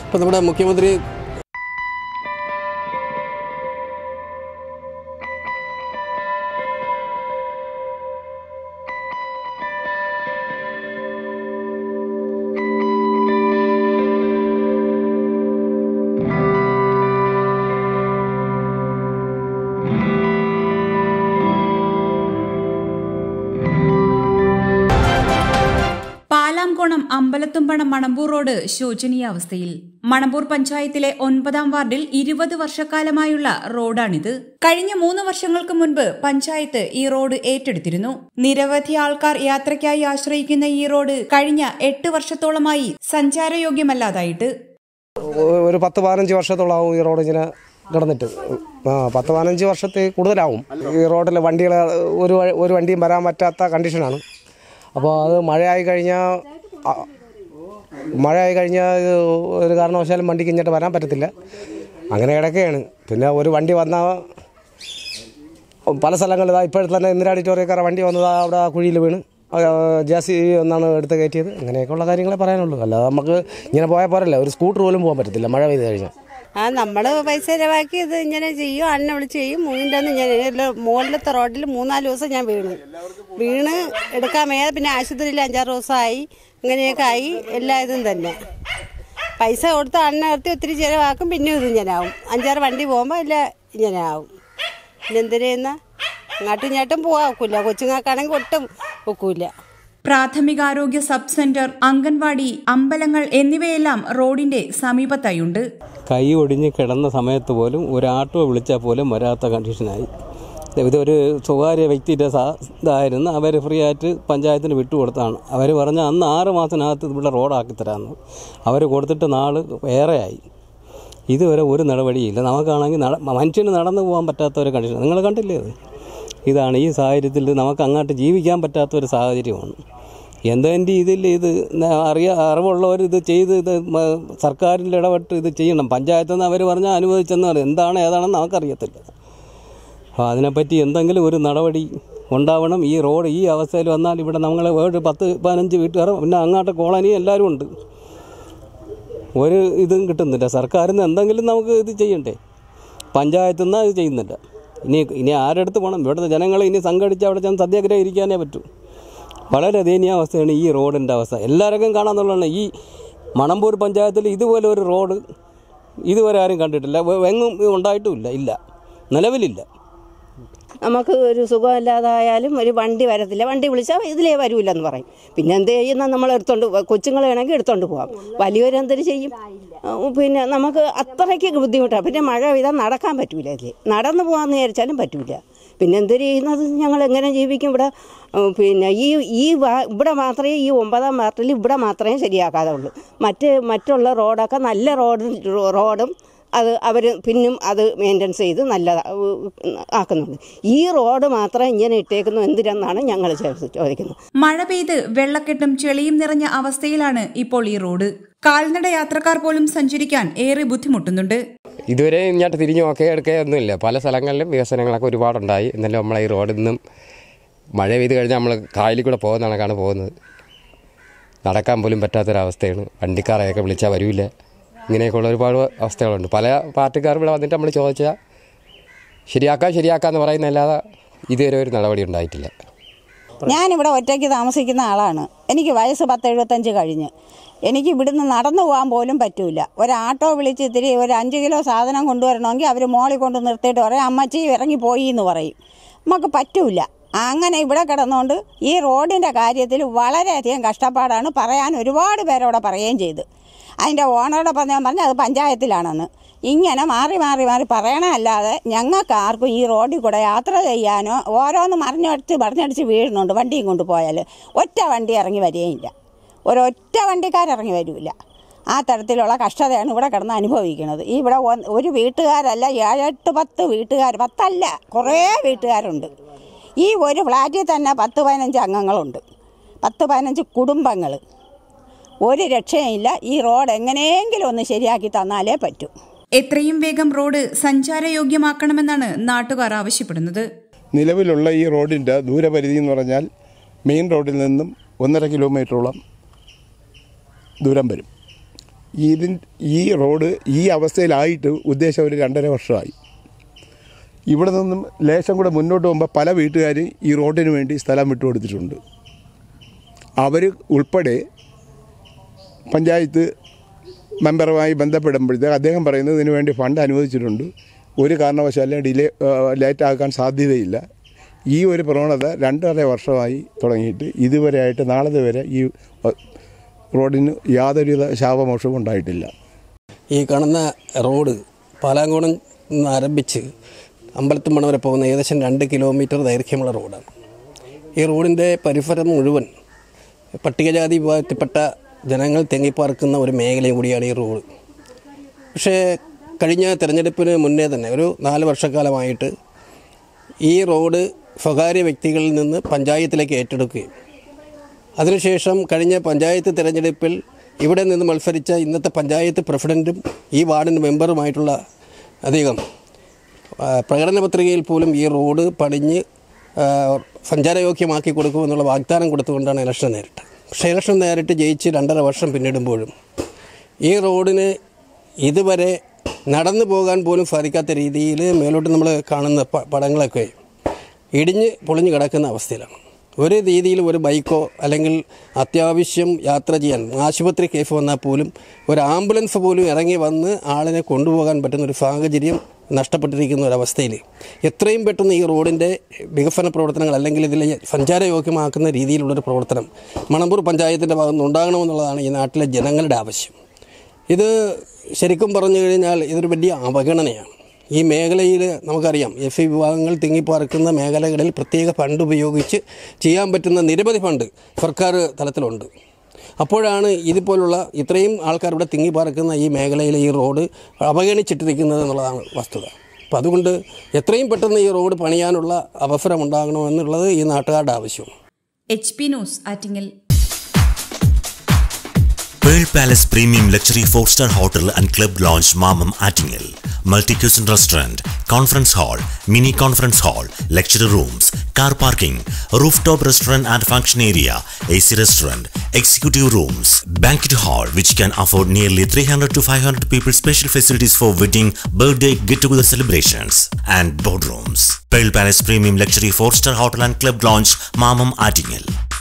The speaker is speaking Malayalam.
ഇപ്പോൾ നമ്മുടെ മുഖ്യമന്ത്രി പാലാംകോണം അമ്പലത്തുംപണം മണമ്പൂർ റോഡ് ശോചനീയാവസ്ഥയിൽ. മണമ്പൂർ പഞ്ചായത്തിലെ 9-ാം വാർഡിൽ 20 വർഷക്കാലമായുള്ള റോഡാണിത്. കഴിഞ്ഞ 3 വർഷങ്ങൾക്ക് മുൻപ് പഞ്ചായത്ത് ഈ റോഡ് ഏറ്റെടുത്തിരുന്നു. നിരവധി ആൾക്കാർ യാത്രയ്ക്കായി ആശ്രയിക്കുന്ന ഈ റോഡ് കഴിഞ്ഞ 8 വർഷത്തോളമായി സഞ്ചാരയോഗ്യമല്ലാതായിട്ട്. ഒരു 10-15 വർഷത്തോളാവും ഈ റോഡ് ഇങ്ങനെ കിടന്നിട്ട്. 10-15 വർഷത്തിൽ കൂടുതലാവും. ഈ റോഡിൽ വണ്ടികൾ ഒരു വണ്ടിയും വരാൻ പറ്റാത്ത കണ്ടീഷനാണ്. അപ്പോൾ അത് മഴയായി കഴിഞ്ഞാൽ ഒരു കാരണവശാലും വണ്ടിക്ക് ഇങ്ങോട്ട് വരാൻ പറ്റത്തില്ല. അങ്ങനെ കിടക്കുകയാണ്. പിന്നെ ഒരു വണ്ടി വന്നാൽ പല സ്ഥലങ്ങളിൽ ഇപ്പോഴത്തെ തന്നെ ഇന്ദിരാ ഓഡിറ്റോറിയക്കാരെ വണ്ടി വന്നത് അവിടെ കുഴിയിൽ വീണ് ജാസി ഒന്നാണ് എടുത്ത് കയറ്റിയത്. അങ്ങനെയൊക്കെയുള്ള കാര്യങ്ങളെ പറയാനുള്ളൂ. അല്ലാതെ നമുക്ക് ഇങ്ങനെ പോയാൽ പോരല്ല. ഒരു സ്കൂട്ടർ പോലും പോകാൻ പറ്റത്തില്ല മഴ പെയ്ത് കഴിഞ്ഞാൽ. നമ്മൾ പൈസ ചിലവാക്കി ഇത് ഇങ്ങനെ ചെയ്യും, അണ്ണ വിളിച്ച് ചെയ്യും. മൂന്നിൻ്റെ അന്ന് ഞാൻ മുകളിലത്തെ റോഡിൽ 3-4 ദിവസം ഞാൻ വീണ് എടുക്കാൻ മേലെ. പിന്നെ ആശുപത്രിയിൽ 5-6 ദിവസമായി. ഇങ്ങനെയൊക്കെ ആയി എല്ലാ ഇതും തന്നെ. പൈസ കൊടുത്ത് അണ്ണ നിർത്തി ഒത്തിരി ചിലവാക്കും. പിന്നെ ഇത് ഇങ്ങനെയാവും. 5-6 വണ്ടി പോകുമ്പോൾ എല്ലാം ഇങ്ങനെയാവും. പിന്നെ എന്തിനാ ഇങ്ങോട്ടും ഇങ്ങോട്ടും പോകാൻ ഒക്കില്ല. കൊച്ചുങ്ങൾക്കാണെങ്കിൽ ഒട്ടും ഒക്കില്ല. പ്രാഥമികാരോഗ്യ സബ് സെന്റർ, അംഗൻവാടി, അമ്പലങ്ങൾ എന്നിവയെല്ലാം റോഡിന്റെ സമീപത്തായുണ്ട്. കൈ ഒടിഞ്ഞ് കിടന്ന സമയത്ത് പോലും ഒരു ആട്ടോ വിളിച്ചാൽ പോലും വരാത്ത കണ്ടീഷനായി. ഇതൊരു സ്വകാര്യ വ്യക്തിയുടെ ഇതായിരുന്നു. അവർ ഫ്രീ ആയിട്ട് പഞ്ചായത്തിന് വിട്ടുകൊടുത്താണ്. അവർ പറഞ്ഞ അന്ന് 6 മാസത്തിനകത്ത് ഇവിടെ റോഡാക്കി തരാമെന്ന്. അവർ കൊടുത്തിട്ട് നാൾ ഏറെയായി. ഇതുവരെ ഒരു നടപടിയില്ല. നമുക്കാണെങ്കിൽ മനുഷ്യന് നടന്നു പോകാൻ പറ്റാത്ത ഒരു കണ്ടീഷൻ. നിങ്ങൾ കണ്ടില്ലേ അത്? ഇതാണ് ഈ സാഹചര്യത്തിൽ നമുക്ക് അങ്ങോട്ട് ജീവിക്കാൻ പറ്റാത്തൊരു സാഹചര്യമാണ്. എന്തെങ്കിലും രീതിയിൽ ഇത് അറിവുള്ളവർ ഇത് ചെയ്ത് സർക്കാരിൽ ഇടപെട്ട് ഇത് ചെയ്യണം. പഞ്ചായത്തിൽ നിന്ന് അവർ പറഞ്ഞാൽ അനുവദിച്ചെന്ന് പറയും. എന്താണ് ഏതാണെന്ന് നമുക്കറിയത്തില്ല. അപ്പോൾ അതിനെപ്പറ്റി എന്തെങ്കിലും ഒരു നടപടി ഉണ്ടാവണം. ഈ റോഡ് ഈ അവസ്ഥയിൽ വന്നാൽ ഇവിടെ നമ്മളെ 10-15 വീട്ടുകാർ പിന്നെ അങ്ങോട്ട് കോളനി എല്ലാവരും ഉണ്ട്. ഒരു ഇതും കിട്ടുന്നില്ല. സർക്കാരിൽ നിന്ന് എന്തെങ്കിലും നമുക്ക് ഇത് ചെയ്യണ്ടേ? പഞ്ചായത്തിൽ നിന്ന് ഇത് ചെയ്യുന്നില്ല. ഇനി ആരെടുത്ത് പോകണം? ഇവിടുത്തെ ജനങ്ങളെ ഇനി സംഘടിച്ച് അവിടെ ചെന്ന് സത്യാഗ്രഹം ഇരിക്കാനേ പറ്റൂ. വളരെ ദയനീയാവസ്ഥയാണ് ഈ റോഡിൻ്റെ അവസ്ഥ. എല്ലാവർക്കും കാണാമെന്നുള്ളതാണ്. ഈ മണമ്പൂർ പഞ്ചായത്തിൽ ഇതുപോലെ ഒരു റോഡ് ഇതുവരെ ആരും കണ്ടിട്ടില്ല. എങ്ങും ഉണ്ടായിട്ടുമില്ല. ഇല്ല, നിലവിലില്ല. നമുക്ക് ഒരു സുഖമില്ലാതായാലും ഒരു വണ്ടി വരത്തില്ല. വണ്ടി വിളിച്ചാൽ ഇതിലേ വരൂലെന്ന് പറയും. പിന്നെ എന്ത് ചെയ്യുന്ന നമ്മൾ എടുത്തോണ്ട് കൊച്ചുങ്ങൾ വേണമെങ്കിൽ എടുത്തോണ്ട് പോകാം. വലിയവരെന്തൊരു ചെയ്യും? പിന്നെ നമുക്ക് അത്രയ്ക്ക് ബുദ്ധിമുട്ടാണ്. പിന്നെ മഴ പെയ്താൽ നടക്കാൻ പറ്റൂല. ഇതിൽ നടന്നു പോകാമെന്ന് വിചാരിച്ചാലും പറ്റൂല. പിന്നെ എന്തൊരു ചെയ്യുന്നത്? ഞങ്ങൾ എങ്ങനെ ജീവിക്കും ഇവിടെ? പിന്നെ ഇവിടെ മാത്രമേ ഈ 9-ാം വാർഡിൽ ഇവിടെ മാത്രമേ ശരിയാക്കാതെ ഉള്ളൂ. മറ്റുള്ള റോഡൊക്കെ നല്ല റോഡും അത് അവർ പിന്നും അത് മെയിൻ്റെനൻസ് ചെയ്ത് നല്ല ആക്കുന്നുണ്ട്. ഈ റോഡ് മാത്രം ഇങ്ങനെ ഇട്ടേക്കുന്നു എന്തിനാണെന്നാണ് ഞങ്ങൾ ചോദിക്കുന്നത്. മഴ പെയ്ത് വെള്ളക്കെട്ടും ചെളിയും നിറഞ്ഞ അവസ്ഥയിലാണ് ഇപ്പോൾ ഈ റോഡ്. കാൽനട യാത്രക്കാർ പോലും സഞ്ചരിക്കാൻ ഏറെ ബുദ്ധിമുട്ടുന്നുണ്ട്. ഇതുവരെ ഇങ്ങോട്ട് തിരിഞ്ഞു എടുക്കുകയൊന്നുമില്ല. പല സ്ഥലങ്ങളിലും വികസനങ്ങളൊക്കെ ഒരുപാടുണ്ടായി. എന്നാലും നമ്മളെ ഈ റോഡിൽ നിന്നും മഴ പെയ്ത് കഴിഞ്ഞാൽ നമ്മൾ കായലിൽ കൂടെ പോകുന്ന കണക്കാണ് പോകുന്നത്. നടക്കാൻ പോലും പറ്റാത്തൊരവസ്ഥയാണ്. വണ്ടിക്കാരെയൊക്കെ വിളിച്ചാൽ വരില്ല. ഇങ്ങനെയൊക്കെയുള്ള ഒരുപാട് അവസ്ഥകളുണ്ട്. പല പാർട്ടിക്കാർ ഇവിടെ വന്നിട്ട് നമ്മൾ ചോദിച്ചാൽ ശരിയാക്കാമെന്ന് പറയുന്നതല്ലാതെ ഇതുവരെ ഒരു നടപടി ഉണ്ടായിട്ടില്ല. ഞാനിവിടെ ഒറ്റയ്ക്ക് താമസിക്കുന്ന ആളാണ്. എനിക്ക് വയസ്സ് 10-75 കഴിഞ്ഞ്. എനിക്ക് ഇവിടുന്ന് നടന്നു പോകാൻ പോലും പറ്റൂല. ഒരു ആട്ടോ വിളിച്ച് ഇത്തിരി ഒരു 5 കിലോ സാധനം കൊണ്ടുവരണമെങ്കിൽ അവർ മോളിൽ കൊണ്ട് നിർത്തിയിട്ട് പറയും അമ്മച്ചി ഇറങ്ങിപ്പോയി എന്ന് പറയും. നമുക്ക് പറ്റൂല. അങ്ങനെ ഇവിടെ കിടന്നുകൊണ്ട് ഈ റോഡിൻ്റെ കാര്യത്തിൽ വളരെയധികം കഷ്ടപ്പാടാണ്. പറയാൻ ഒരുപാട് പേരോടെ പറയുകയും ചെയ്ത്. അതിൻ്റെ ഓണറോടെ പറഞ്ഞാൽ അത് പഞ്ചായത്തിലാണെന്ന്. ഇങ്ങനെ മാറി പറയണമല്ലാതെ ഞങ്ങൾക്ക് ആർക്കും ഈ റോഡിൽ കൂടെ യാത്ര ചെയ്യാനോ ഓരോന്ന് പറഞ്ഞടിച്ച് വീഴുന്നുണ്ട്. വണ്ടിയും കൊണ്ട് പോയാൽ ഒറ്റ വണ്ടി ഇറങ്ങി വരികയില്ല. ഒരൊറ്റ വണ്ടിക്കാരിറങ്ങി വരില്ല. ആ തരത്തിലുള്ള കഷ്ടതയാണ് ഇവിടെ കിടന്ന് അനുഭവിക്കുന്നത്. ഇവിടെ ഒരു വീട്ടുകാരല്ല, 7-8-10 വീട്ടുകാർ, 10 കുറേ വീട്ടുകാരുണ്ട്. ഈ ഒരു ഫ്ലാറ്റിൽ തന്നെ 10-15 അംഗങ്ങളുണ്ട്. 10-15 കുടുംബങ്ങൾ. ഒരു രക്ഷയില്ല. ഈ റോഡ് എങ്ങനെയെങ്കിലും ഒന്ന് ശരിയാക്കി തന്നാലേ പറ്റൂ. എത്രയും വേഗം റോഡ് സഞ്ചാരയോഗ്യമാക്കണമെന്നാണ് നാട്ടുകാർ ആവശ്യപ്പെടുന്നത്. നിലവിലുള്ള ഈ റോഡിൻ്റെ ദൂരപരിധി എന്ന് പറഞ്ഞാൽ മെയിൻ റോഡിൽ നിന്നും 1.5 കിലോമീറ്ററോളം ദൂരം വരും. ഈ റോഡ് ഈ അവസ്ഥയിലായിട്ട് ഉദ്ദേശം ഒരു 2.5 വർഷമായി. ഇവിടെ നിന്നും ലേശം കൂടെ മുന്നോട്ട് പോകുമ്പോൾ പല വീട്ടുകാരും ഈ റോഡിന് വേണ്ടി സ്ഥലം വിട്ടുകൊടുത്തിട്ടുണ്ട്. അവർ ഉൾപ്പെടെ പഞ്ചായത്ത് മെമ്പറുമായി ബന്ധപ്പെടുമ്പോഴത്തേക്ക് അദ്ദേഹം പറയുന്നത് ഇതിനു വേണ്ടി ഫണ്ട് അനുവദിച്ചിട്ടുണ്ട്, ഒരു കാരണവശാലും ലേറ്റാക്കാൻ സാധ്യതയില്ല. ഈ ഒരു പ്രവണത 2.5 വർഷമായി തുടങ്ങിയിട്ട് ഇതുവരെയായിട്ട് നാളെ വരെ ഈ റോഡിന് യാതൊരുവിധ ശാപമോക്ഷവും ഉണ്ടായിട്ടില്ല. ഈ കാണുന്ന റോഡ് പാലാങ്കോണം നിന്ന് ആരംഭിച്ച് അമ്പലത്തുമണം വരെ പോകുന്ന ഏകദേശം 2 കിലോമീറ്റർ ദൈർഘ്യമുള്ള റോഡാണ്. ഈ റോഡിൻ്റെ പരിസരം മുഴുവൻ പട്ടികജാതി വിഭാഗത്തിൽപ്പെട്ട ജനങ്ങൾ തിങ്ങിപ്പാർക്കുന്ന ഒരു മേഖലയും കൂടിയാണ് ഈ റോഡ്. പക്ഷേ കഴിഞ്ഞ തിരഞ്ഞെടുപ്പിന് മുന്നേ തന്നെ ഒരു 4 വർഷക്കാലമായിട്ട് ഈ റോഡ് സ്വകാര്യ വ്യക്തികളിൽ നിന്ന് പഞ്ചായത്തിലേക്ക് ഏറ്റെടുക്കുകയും അതിനുശേഷം കഴിഞ്ഞ പഞ്ചായത്ത് തിരഞ്ഞെടുപ്പിൽ ഇവിടെ നിന്ന് മത്സരിച്ച ഇന്നത്തെ പഞ്ചായത്ത് പ്രസിഡൻറ്റും ഈ വാർഡിൻ്റെ മെമ്പറുമായിട്ടുള്ള അദ്ദേഹം പ്രകടന പത്രികയിൽ പോലും ഈ റോഡ് പണിഞ്ഞ് സഞ്ചാരയോഗ്യമാക്കി കൊടുക്കുമെന്നുള്ള വാഗ്ദാനം കൊടുത്തുകൊണ്ടാണ് ഇലക്ഷൻ നേരിട്ടത്. പക്ഷേ ഇലക്ഷൻ നേരിട്ട് ജയിച്ച് 2.5 വർഷം പിന്നിടുമ്പോഴും ഈ റോഡിന് ഇതുവരെ നടന്നു പോകാൻ പോലും സാധിക്കാത്ത രീതിയിൽ മേലോട്ട് നമ്മൾ കാണുന്ന പടങ്ങളൊക്കെ ഇടിഞ്ഞ് പൊളിഞ്ഞ് കിടക്കുന്ന അവസ്ഥയിലാണ്. ഒരു രീതിയിൽ ഒരു ബൈക്കോ അല്ലെങ്കിൽ അത്യാവശ്യം യാത്ര ചെയ്യാൻ ആശുപത്രി കേസ് വന്നാൽ പോലും ഒരു ആംബുലൻസ് പോലും ഇറങ്ങി വന്ന് ആളിനെ കൊണ്ടുപോകാൻ പറ്റുന്നൊരു സാഹചര്യം നഷ്ടപ്പെട്ടിരിക്കുന്ന ഒരവസ്ഥയിൽ എത്രയും പെട്ടെന്ന് ഈ റോഡിൻ്റെ വികസന പ്രവർത്തനങ്ങൾ അല്ലെങ്കിൽ ഇതിലെ സഞ്ചാരയോഗ്യമാക്കുന്ന രീതിയിലുള്ളൊരു പ്രവർത്തനം മണമ്പൂർ പഞ്ചായത്തിൻ്റെ ഭാഗത്ത് ഉണ്ടാകണമെന്നുള്ളതാണ് ഈ നാട്ടിലെ ജനങ്ങളുടെ ആവശ്യം. ഇത് ശരിക്കും പറഞ്ഞു കഴിഞ്ഞാൽ ഇതൊരു വലിയ അവഗണനയാണ്. ഈ മേഖലയിൽ നമുക്കറിയാം എഫ് വിഭാഗങ്ങൾ തിങ്ങിപ്പാർക്കുന്ന മേഖലകളിൽ പ്രത്യേക ഫണ്ട് ഉപയോഗിച്ച് ചെയ്യാൻ പറ്റുന്ന നിരവധി ഫണ്ട് സർക്കാർ തലത്തിലുണ്ട്. അപ്പോഴാണ് ഇതുപോലുള്ള ഇത്രയും ആൾക്കാർ ഇവിടെ തിങ്ങിപ്പാർക്കുന്ന ഈ മേഖലയിൽ ഈ റോഡ് അവഗണിച്ചിട്ടിരിക്കുന്നത് എന്നുള്ളതാണ് വസ്തുത. അപ്പോൾ അതുകൊണ്ട് എത്രയും പെട്ടെന്ന് ഈ റോഡ് പണിയാനുള്ള അവസരം ഉണ്ടാകണമെന്നുള്ളത് ഈ നാട്ടുകാരുടെ ആവശ്യമാണ്. HP news Attingal. Pearl Palace Premium Luxury 4-star Hotel and Club Lounge Mamam Attingel. Multi-cuisine restaurant, conference hall, mini conference hall, lecture rooms, car parking, rooftop restaurant and function area, AC restaurant, executive rooms, banquet hall which can afford nearly 300 to 500 people, special facilities for wedding, birthday, get-together celebrations and boardrooms. Pearl Palace Premium Luxury 4-star Hotel and Club Lounge Mamam Attingel.